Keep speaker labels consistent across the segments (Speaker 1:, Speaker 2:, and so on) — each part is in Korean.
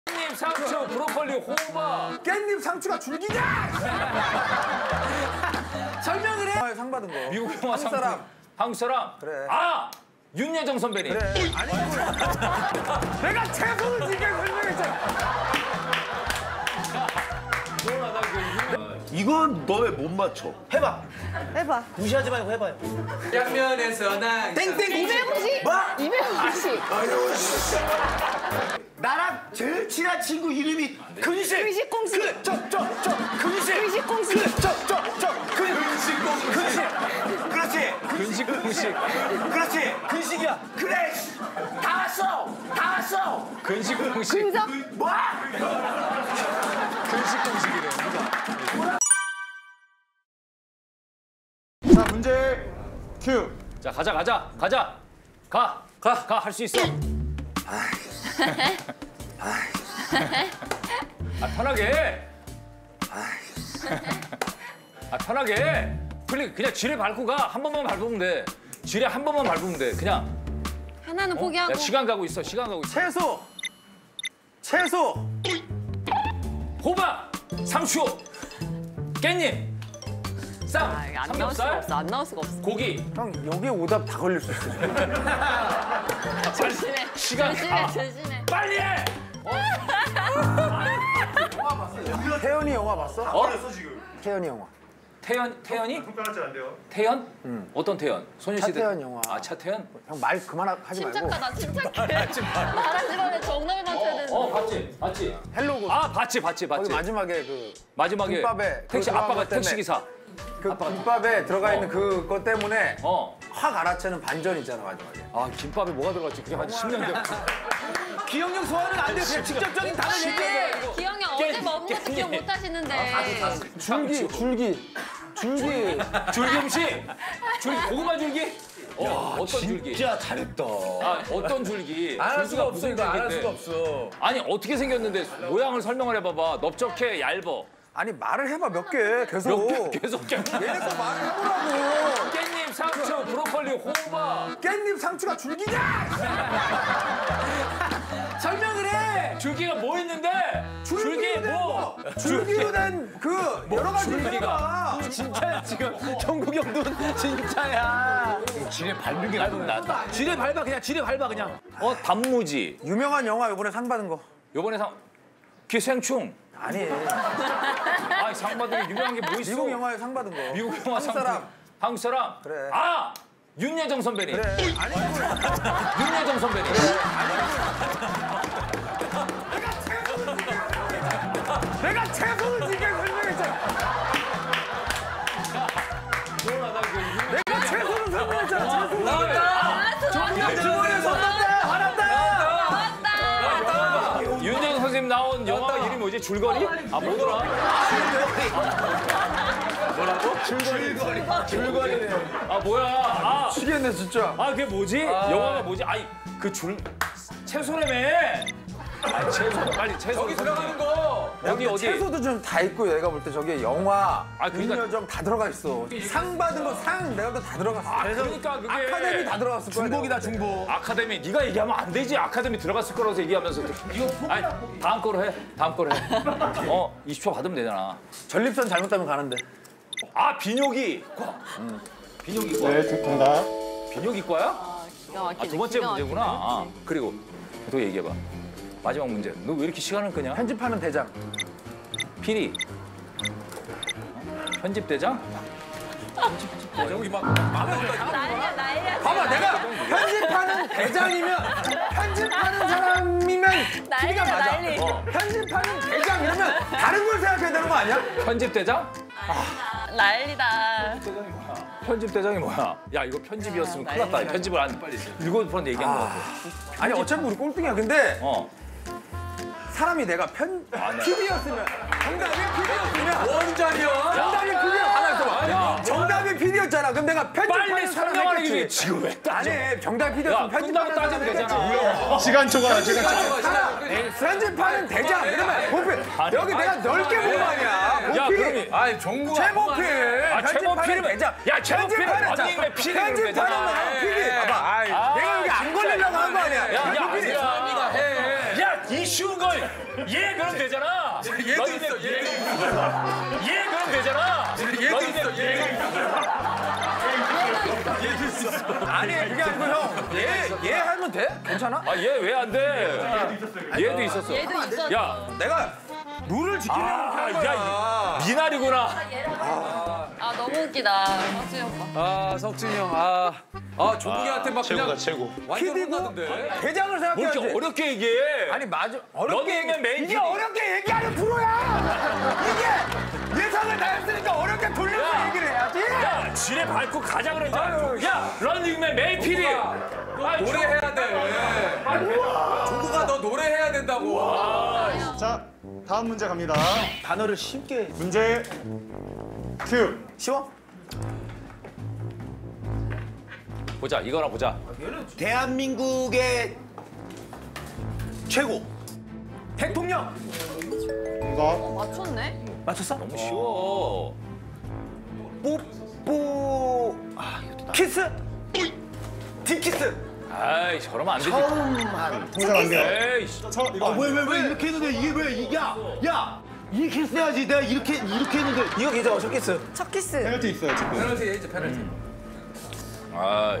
Speaker 1: 깻잎, 상추, 브로콜리, 호박.
Speaker 2: 깻잎, 상추가 줄기냐? 설명을 해. 상 받은 거.
Speaker 1: 미국 영화
Speaker 2: 한국 사람.
Speaker 1: 한국 사람.
Speaker 2: 그래.
Speaker 1: 아, 윤여정 선배님.
Speaker 2: 그래. 아니 내가 최선을 지게 설명했잖아.
Speaker 3: 이건 너 왜 못 맞춰? 해봐.
Speaker 4: 해봐.
Speaker 3: 무시하지 말고 해봐요.
Speaker 5: 양면에서 난
Speaker 2: 땡땡
Speaker 4: 250.
Speaker 3: 뭐?
Speaker 4: 250.
Speaker 3: 나랑 제일 친한 친구 이름이 근식.
Speaker 4: 근식공식.
Speaker 3: 근식.
Speaker 4: 근식공식.
Speaker 3: 그렇지.
Speaker 1: 근식 공식.
Speaker 3: 그렇지. 근식이야. 그래. 다 왔어. 다 왔어.
Speaker 1: 근식 공식.
Speaker 4: 근석.
Speaker 3: 뭐?
Speaker 1: 근식 공식이래.
Speaker 2: 자 문제 큐.
Speaker 1: 자, 가자. 가. 할 수 있어. 아, 편하게. 아, 편하게. 그냥 지뢰 밟고 가. 한 번만 밟으면 돼. 지뢰 한 번만 밟으면 돼. 그냥.
Speaker 4: 하나는 포기하고.
Speaker 1: 야, 시간 가고 있어.
Speaker 2: 채소.
Speaker 1: 호박, 상추, 깻잎, 쌈,
Speaker 4: 안 나올 수가
Speaker 1: 삼겹살,
Speaker 4: 없어. 안 나올 수가 없어.
Speaker 1: 고기.
Speaker 2: 형 여기에 오답 다 걸릴 수 있어.
Speaker 4: 조심해.
Speaker 1: 시간 가.
Speaker 4: 조심해.
Speaker 1: 빨리 해.
Speaker 2: 태연이 영화 봤어?
Speaker 1: 어?
Speaker 2: 태연이 영화.
Speaker 1: 태연이?
Speaker 3: 손가락질 안 돼요.
Speaker 1: 태연? 어떤 태연? 소녀시대.
Speaker 2: 차태현 영화.
Speaker 1: 아, 차태현?
Speaker 2: 형 말 그만하지 말고.
Speaker 4: 침착하다. 침착해. 말하지 말고 정답을 맞춰야 되는데.
Speaker 1: 봤지.
Speaker 2: 헬로고.
Speaker 1: 아, 봤지.
Speaker 2: 거기 마지막에 그
Speaker 1: 마지막에
Speaker 2: 김밥에
Speaker 1: 택시
Speaker 2: 그거
Speaker 1: 아빠가
Speaker 2: 들어간 것
Speaker 1: 택시
Speaker 2: 때문에.
Speaker 1: 기사.
Speaker 2: 그 김밥에 들어가 있는 그것 때문에
Speaker 1: 어.
Speaker 2: 확 알아채는 반전 있잖아 마지막에.
Speaker 1: 아, 김밥에 뭐가 들어갔지? 그게 한 10년 전.
Speaker 2: 기억력 소화는 안 돼. 그냥 직접적인 단어 얘기해.
Speaker 4: 기영이 어제 먹은 것도 기억 못 하시는데.
Speaker 2: 줄기.
Speaker 1: 줄기 음식. 고구마 줄기? 어떤 줄기?
Speaker 3: 진짜 잘했다.
Speaker 1: 아, 어떤 줄기?
Speaker 2: 안 할 수가
Speaker 1: 줄기가
Speaker 2: 없어
Speaker 1: 무슨
Speaker 2: 이거 안 할
Speaker 1: 줄기인데?
Speaker 2: 수가 없어.
Speaker 1: 아니, 어떻게 생겼는데 모양을 설명을 해봐봐. 넓적해, 얇어.
Speaker 2: 아니 말을 해봐 몇 개 계속.
Speaker 1: 계속
Speaker 2: 얘네 거 말을 해보라고.
Speaker 1: 깻잎, 상추, 브로콜리, 호박.
Speaker 2: 깻잎 상추가 줄기냐? 설명을 해.
Speaker 1: 줄기가 뭐 있는데? 줄기에 뭐?
Speaker 2: 줄기로 된 그 여러 가지
Speaker 1: 줄기가.
Speaker 2: 해봐.
Speaker 5: 진짜야 지금 정국이 형도 진짜야.
Speaker 3: 지네 밟는 게 나도 낫다.
Speaker 5: 지뢰 밟아 그냥 지뢰 밟아 그냥.
Speaker 1: 단무지.
Speaker 2: 유명한 영화 이번에 상 받은 거.
Speaker 1: 요번에 기생충.
Speaker 2: 아니
Speaker 1: 아, 상 받은 게 유명한 게 뭐 있어?
Speaker 2: 미국 영화에 상 받은 거.
Speaker 1: 미국 영화
Speaker 2: 한국 사람.
Speaker 1: 한국 사람?
Speaker 2: 그래.
Speaker 1: 아! 윤여정 선배님.
Speaker 2: 그래. 아니
Speaker 1: 윤여정 선배님.
Speaker 2: 내가 최선을 지게 설명했잖아. 내가 최선을 설명했잖아. 최선을.
Speaker 4: 나왔다.
Speaker 1: 윤여정 선생님 나온 영화 이름이 뭐지? 줄거리? 아, 뭐더라? 뭐라고? 줄거리네. 아, 뭐야? 아,
Speaker 2: 미치겠네 진짜.
Speaker 1: 그게 뭐지? 영화가 뭐지? 아이, 채소라며. 채소, 빨리 채소.
Speaker 5: 여기 들어가는 거.
Speaker 1: 어디?
Speaker 2: 채소도 좀 다 있고 내가 볼 때 저게 영화,
Speaker 1: 그러니까-
Speaker 2: 윤여정 다 들어가 있어. 상 받은 거 상 내가 다 들어갔어.
Speaker 1: 그러니까 그게
Speaker 2: 아카데미 다 들어갔을 거야.
Speaker 5: 중복이다 중복.
Speaker 1: 아카데미. 네가 얘기하면 안 되지. 아카데미 들어갔을 거라서 얘기하면서. 아니, 다음 거로 해. 20초 받으면 되잖아.
Speaker 2: 전립선 잘못하면 가는데.
Speaker 1: 아, 비뇨기과. 비뇨기과.
Speaker 2: 네, 정답.
Speaker 1: 비뇨기과야?
Speaker 4: 기가 막히네.
Speaker 1: 두 번째
Speaker 4: 기가
Speaker 1: 문제구나. 아, 그리고 또 얘기해봐. 마지막 문제. 너 왜 이렇게 시간을 끄냐?
Speaker 2: 편집하는 대장.
Speaker 1: 피리. 편집대장?
Speaker 5: 여기 막
Speaker 4: 난리야.
Speaker 2: 봐봐 내가 편집하는 대장이면 편집하는 사람이면
Speaker 4: 난리야,
Speaker 2: 맞아.
Speaker 4: 난리.
Speaker 2: 편집하는 대장 이러면 다른 걸 생각해야 되는 거 아니야?
Speaker 1: 편집대장?
Speaker 4: 난리다.
Speaker 1: 편집대장이 뭐야? 야, 이거 편집이었으면 큰일 났다. 편집을 한 7번 얘기한 것 같아.
Speaker 2: 아니 어차피 우리 꼴등이야. 근데
Speaker 1: 어.
Speaker 2: 사람이 내가 PD였으면 정답이 PD였으면
Speaker 5: 원전이야.
Speaker 2: 정답이 PD였 하나 있어봐. 정답이 PD였잖아. 그럼 내가
Speaker 1: 빨리
Speaker 2: 편집하는 사람
Speaker 1: 설명하는 게
Speaker 2: 했겠지.
Speaker 1: 지금 왜 따져?
Speaker 2: 아니 정답이 PD였으면
Speaker 1: 야,
Speaker 2: 편집하는
Speaker 1: 끝나고
Speaker 2: 사람
Speaker 1: 따지면
Speaker 2: 했겠지.
Speaker 1: 되잖아.
Speaker 3: 시간 초과.
Speaker 2: 편집하는 대장 이러면 보필 여기 내가 넓게 본 거 아니야.
Speaker 1: 야,
Speaker 2: 보필
Speaker 1: 그러면
Speaker 5: 아이 정국.
Speaker 2: 최고필
Speaker 1: 최고필이면
Speaker 2: 대장.
Speaker 1: 야, 최고필은 언니의 피디를
Speaker 2: 편집하는
Speaker 1: 빼잖아.
Speaker 2: PD 봐봐. 내가 여기 안 걸리려고 한 거 아니야.
Speaker 1: 야,
Speaker 5: 사람이가 해.
Speaker 1: 야, 이 쉬운 걸 얘 그럼 되잖아.
Speaker 5: 얘도 있어.
Speaker 1: 얘 그럼 되잖아.
Speaker 5: 얘도 있어.
Speaker 2: 아니 그게 아니고 형. 얘 하면 돼? 괜찮아?
Speaker 1: 아 얘 왜 안 돼? 얘도 있었어.
Speaker 4: 얘도 있었어.
Speaker 1: 야,
Speaker 2: 내가 룰을 지키려고 한 거야.
Speaker 1: 야 미나리구나.
Speaker 4: 아 너무 웃기다. 박준영 오빠.
Speaker 5: 아 석진이 형. 아 종국이한테 막 그냥
Speaker 1: 최고.
Speaker 5: 완전
Speaker 2: 키디고
Speaker 5: 혼나던데.
Speaker 2: 대장을
Speaker 1: 뭐 이렇게
Speaker 2: 생각해야지.
Speaker 1: 어렵게 얘기해.
Speaker 2: 아니 맞아.
Speaker 1: 런닝맨
Speaker 2: 어렵게
Speaker 1: 메인
Speaker 2: 이게
Speaker 1: PD.
Speaker 2: 어렵게 얘기하는 프로야. 이게 예상을 다 했으니까 어렵게 돌려서 얘기를 해야지.
Speaker 1: 야, 지뢰 밟고 가자 그랬잖아. 야, 런닝맨 메인 PD.
Speaker 5: 노래해야 돼. 종국아 너 노래해야 된다고.
Speaker 6: 자, 다음 문제 갑니다.
Speaker 2: 단어를 쉽게
Speaker 6: 문제 큐.
Speaker 2: 쉬워?
Speaker 1: 보자, 이거나 보자.
Speaker 3: 대한민국의 최고.
Speaker 2: 대통령.
Speaker 6: 정답.
Speaker 4: 맞췄네.
Speaker 2: 맞췄어?
Speaker 1: 너무 쉬워.
Speaker 2: 뽀뽀. 키스. 딥키스.
Speaker 1: 아이, 저러면 안 되지.
Speaker 6: 통장 안 돼요.
Speaker 1: 에이,
Speaker 6: 저 이거 안 돼요.
Speaker 3: 왜 이렇게 했는데 이게 왜 야 이 키스 해야지. 내가 이렇게 했는데
Speaker 2: 이거 괜찮아. 첫 키스.
Speaker 7: 첫 키스.
Speaker 6: 페널티 있어요 지금.
Speaker 5: 페널티 해야지 페널티.
Speaker 1: 아,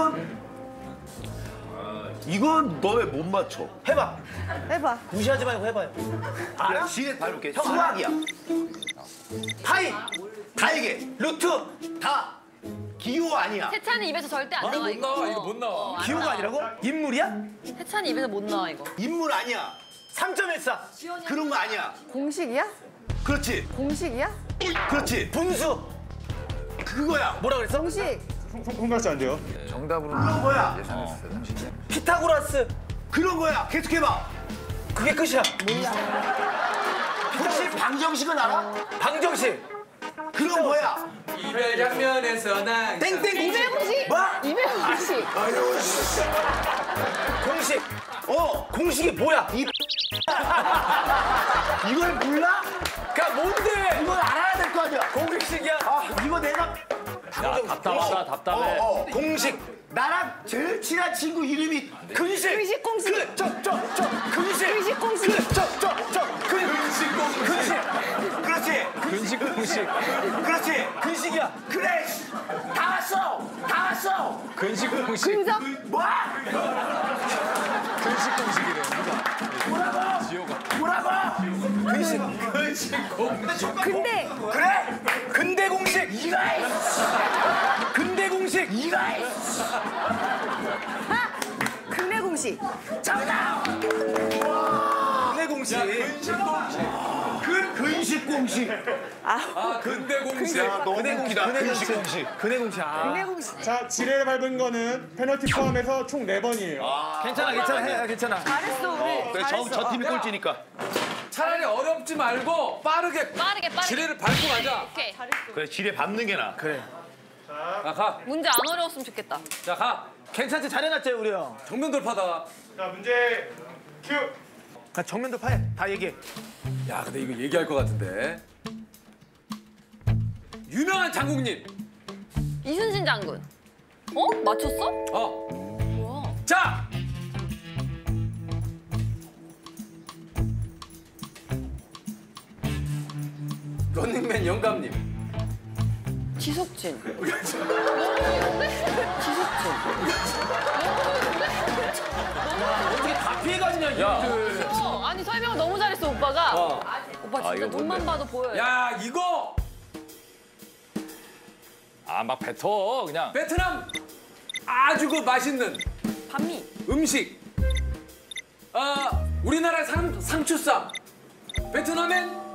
Speaker 3: 이건 너 왜 못 맞춰?
Speaker 2: 해봐.
Speaker 7: 해봐.
Speaker 2: 무시하지 말고 해봐요.
Speaker 3: 알아? 지혜 밟을게. 수학이야. 파이, 달개, 루트, 다. 기호 아니야.
Speaker 4: 세찬이 입에서 절대 안 나와
Speaker 5: 못
Speaker 4: 이거.
Speaker 5: 나와, 이거 못 나와.
Speaker 4: 안
Speaker 2: 기호가
Speaker 4: 나와.
Speaker 2: 아니라고? 인물이야?
Speaker 4: 세찬이 입에서 못 나와 이거.
Speaker 3: 인물 아니야.
Speaker 2: 3.14.
Speaker 3: 그런 거 아니야.
Speaker 7: 공식이야?
Speaker 3: 그렇지.
Speaker 7: 공식이야?
Speaker 3: 그렇지.
Speaker 2: 분수.
Speaker 3: 그거야.
Speaker 2: 뭐라 그랬어?
Speaker 7: 공식.
Speaker 6: 손가락이 안 돼요.
Speaker 2: 정답으로.
Speaker 3: 그런 거야.
Speaker 2: 피타고라스.
Speaker 3: 그런 거야. 계속해봐.
Speaker 2: 그게 끝이야.
Speaker 3: 혹시 방정식은 알아?
Speaker 2: 방정식.
Speaker 3: 그런 거야.
Speaker 5: 이별 장면에서 난
Speaker 2: 땡땡 공식.
Speaker 7: 이별 공식.
Speaker 2: 뭐?
Speaker 7: 이별 공식.
Speaker 3: 아유, 씨.
Speaker 2: 공식.
Speaker 3: 공식이 뭐야? 이걸 몰라?
Speaker 2: 그니까 뭔데?
Speaker 3: 이걸 알아야 될 거 아니야.
Speaker 2: 공식이야.
Speaker 3: 이거 내가
Speaker 1: 야, 답답하다, 답답해.
Speaker 2: 공식.
Speaker 3: 나랑 제일 친한 친구 이름이
Speaker 2: 근식.
Speaker 7: 근식 공식.
Speaker 2: 근식.
Speaker 7: 근식 공식.
Speaker 2: 근식 공식.
Speaker 3: 그렇지.
Speaker 1: 근식 공식.
Speaker 3: 그렇지.
Speaker 2: 근식이야.
Speaker 3: 그래. 다 왔어. 다 왔어.
Speaker 1: 근식 공식.
Speaker 7: 근석.
Speaker 3: 뭐?
Speaker 1: 근식 공식이래.
Speaker 3: 뭐라고?
Speaker 2: 근식.
Speaker 7: 근대.
Speaker 2: 그래. 근대 공식.
Speaker 3: 이가 있어.
Speaker 2: 근대 공식.
Speaker 3: 이가 있어.
Speaker 7: 아. 근대 공식.
Speaker 3: 정답.
Speaker 2: 근대 공식.
Speaker 3: 근식 공식.
Speaker 5: 아 근대 공식.
Speaker 3: 너무 웃기다. 근식 공식.
Speaker 2: 근대 공식.
Speaker 7: 근대 공식.
Speaker 6: 자, 지뢰를 밟은 거는 페널티 포함해서 총 4번이에요.
Speaker 2: 괜찮아, 괜찮아, 괜찮아.
Speaker 7: 잘했어 우리.
Speaker 3: 그래,
Speaker 7: 잘했어.
Speaker 3: 저 팀이 꼴찌니까.
Speaker 5: 차라리 어렵지 말고 빠르게
Speaker 4: 빠르게.
Speaker 5: 지뢰를 밟고 가자.
Speaker 4: 오케이.
Speaker 3: 그래, 지뢰 밟는 게 나.
Speaker 2: 그래.
Speaker 5: 자 가.
Speaker 4: 문제 안 어려웠으면 좋겠다.
Speaker 5: 자 가.
Speaker 2: 괜찮지? 잘해놨지 우리 형.
Speaker 5: 정면 돌파다.
Speaker 6: 자, 문제 큐.
Speaker 2: 가 정면 돌파해. 다 얘기해.
Speaker 5: 야 근데 이거 얘기할 것 같은데. 유명한 장국님.
Speaker 4: 이순신 장군. 어? 맞췄어?
Speaker 5: 어.
Speaker 4: 뭐야?
Speaker 5: 자. 런닝맨 영감님.
Speaker 4: 지석진. 지석진.
Speaker 2: 어떻게 다 피해가지냐,
Speaker 1: 야.
Speaker 4: 아니 설명을 너무 잘했어 오빠가. 오빠 진짜
Speaker 1: 이거
Speaker 4: 눈만
Speaker 1: 뭔데?
Speaker 4: 봐도 보여요.
Speaker 5: 야 이거
Speaker 1: 아, 막 뱉어, 그냥.
Speaker 5: 베트남 아주 그 맛있는
Speaker 4: 반미.
Speaker 5: 음식. 우리나라 상추쌈. 베트남엔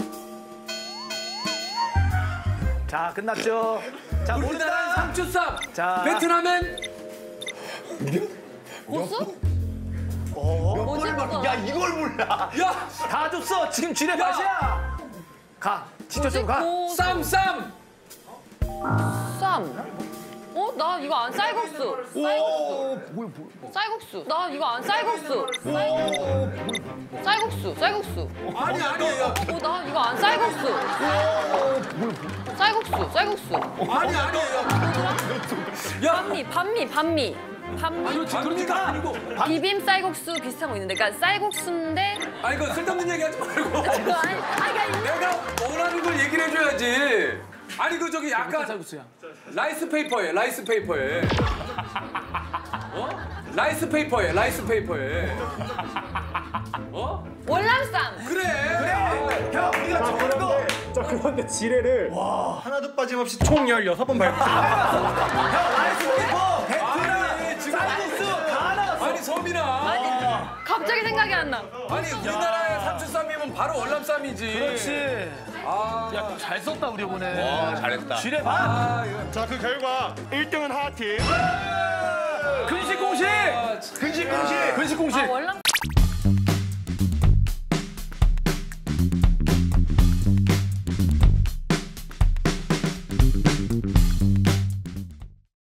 Speaker 2: 자, 끝났죠. 자,
Speaker 5: 우리나라
Speaker 2: 모른다.
Speaker 5: 상추쌈.
Speaker 2: 자.
Speaker 5: 베트남엔
Speaker 4: 고수? 뭐지 그거?
Speaker 3: 야, 이걸 몰라.
Speaker 5: 야
Speaker 2: 다 줬어. 지금 지뢰 맛이야. 가. 진짜 좀 가.
Speaker 5: 쌈.
Speaker 4: 쌈. 어? 나 이거 안 쌀국수. 쌀국수. 나 이거 안 쌀국수. 쌀국수.
Speaker 5: 아니 야.
Speaker 4: 어, 나 이거 안 쌀국수. 쌀국수.
Speaker 5: 아니 야.
Speaker 4: 반미. 반미
Speaker 5: 반미가 아니고.
Speaker 4: 비빔 쌀국수 비슷한 거 있는데, 그러니까 쌀국수인데
Speaker 5: 아니 그 쓸데없는 얘기하지 말고.
Speaker 4: 그거 그러니까
Speaker 5: 내가 원하는 걸 얘기를 해줘야지. 아니 그 저기 약간 라이스 페이퍼에 라이스 페이퍼에. 어? 라이스 페이퍼에 라이스 페이퍼에. 어?
Speaker 4: 월남쌈.
Speaker 5: 그래.
Speaker 2: 형 우리가 저런 거.
Speaker 6: 저 그런데 지뢰를
Speaker 2: 하나도 빠짐없이 총 16번 밟았어. 형 라이스 페이퍼, 베트남, 쌀국수 다 나왔어.
Speaker 5: 아니 서민아.
Speaker 4: 갑자기 생각이 안 나.
Speaker 5: 아니 우리나라의 상추쌈이면 바로 월남쌈이지.
Speaker 3: 그렇지.
Speaker 5: 아,
Speaker 3: 잘 썼다 우리 이번에.
Speaker 1: 와, 잘했다.
Speaker 3: 지뢰 봐.
Speaker 5: 아 이거.
Speaker 6: 자 그 결과 1등은 하하팀
Speaker 3: 근식 공식.
Speaker 5: 아,
Speaker 3: 근식 공식. 근식 공식.
Speaker 4: 아, 월남쌈.